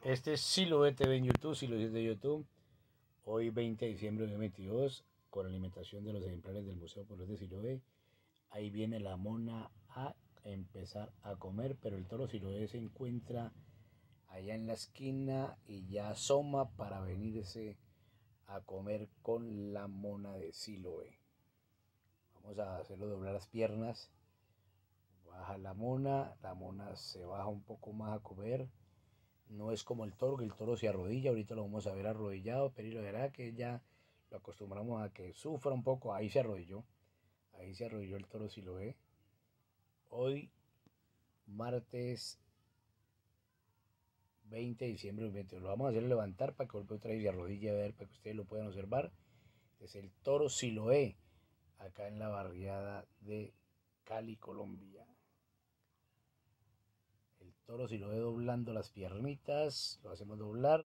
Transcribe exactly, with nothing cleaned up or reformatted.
Este es Siloé T V en YouTube, Siloé de YouTube. Hoy veinte de diciembre de dos mil veintidós, con alimentación de los ejemplares del Museo Popular de Siloé. Ahí viene la mona a empezar a comer, pero el toro Siloé se encuentra allá en la esquina y ya asoma para venirse a comer con la mona de Siloé. Vamos a hacerlo doblar las piernas. Baja la mona, la mona se baja un poco más a comer. No es como el toro, que el toro se arrodilla, ahorita lo vamos a ver arrodillado, pero lo verá que ya lo acostumbramos a que sufra un poco. Ahí se arrodilló, ahí se arrodilló el toro Siloé. Hoy, martes veinte de diciembre del veinte, lo vamos a hacer levantar para que vuelva otra vez y se arrodille a ver, para que ustedes lo puedan observar. Es el toro Siloé, acá en la barriada de Cali, Colombia. El toro Siloé doblando las piernitas, lo hacemos doblar.